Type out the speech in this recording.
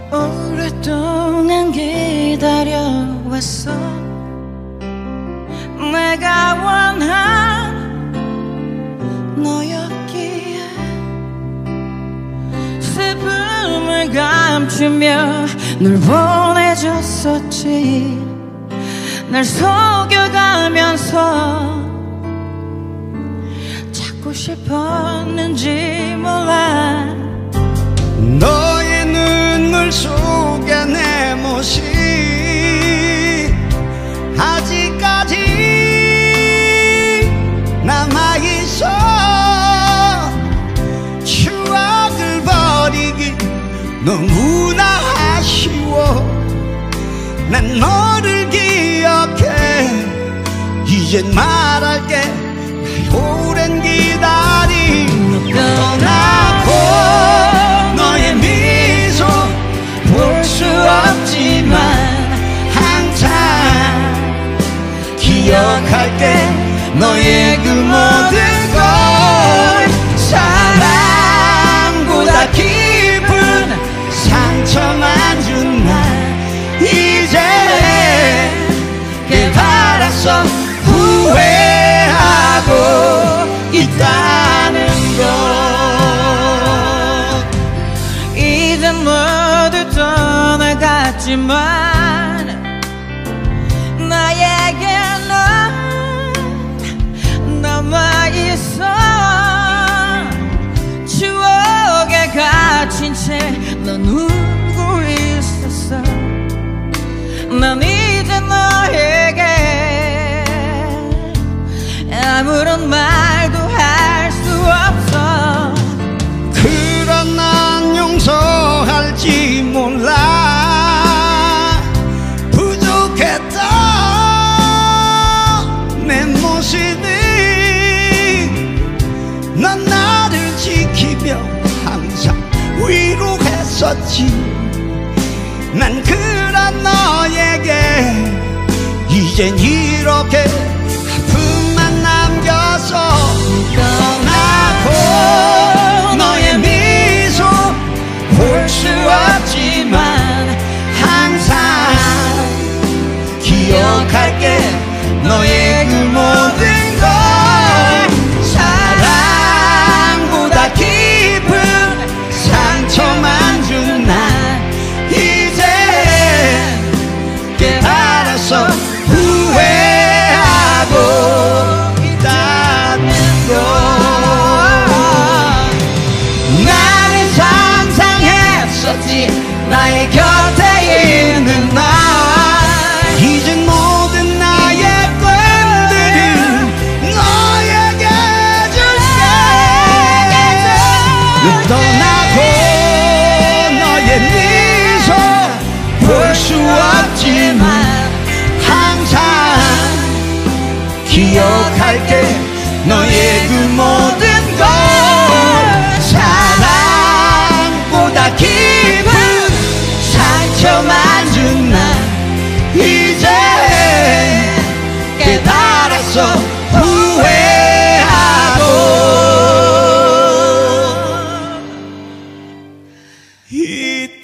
오랫동안 기다려왔어. 내가 원한 너였기에 슬픔을 감추며 널 보내줬었지. 날 속여가면서 찾고 싶었는지 몰라. 너의 눈물 속에 내 모습 아직까지 남아있어. 추억을 버리기 너무나 아쉬워. 난 너를 기억해. 이젠 말할게. 오랜 기다림 떠나고 너의 미소 볼 수 없지만 항상 기억할게. 너의 그 모든 걸 사랑보다 깊은 상처만 준 날 이제 깨달았어. 후회하고 있다는 것. 이제 모두 떠나갔지만 나에게 넌 남아있어. 추억에 갇힌 채 넌 울고 있었어. 난 이제 너에게 아무런 말도 할 수 없어. 그런 난 용서할지 몰라. 부족했다 내 모습이. 넌 나를 지키며 항상 위로했었지. 난 그런 너에게 이젠 이렇게 아픔만 남겨서 떠나고 너의 미소 볼 수 없지만 항상 기억할게. 너의 그 모든 걸 사랑보다 깊은 상처만 준 날 이제 깨달았어. 후회하고 있다는 걸. 나는 상상했었지. 나의 곁에 있는 날 이젠 모든 나의 꿈들을 너에게 줄게. 떠나고 너의 미소 볼 수 없지만 항상 기억할게. 너의 그 모든 걸 사랑보다 깊은 상처만 준 날 이제 깨달았어. 후회하고 있다.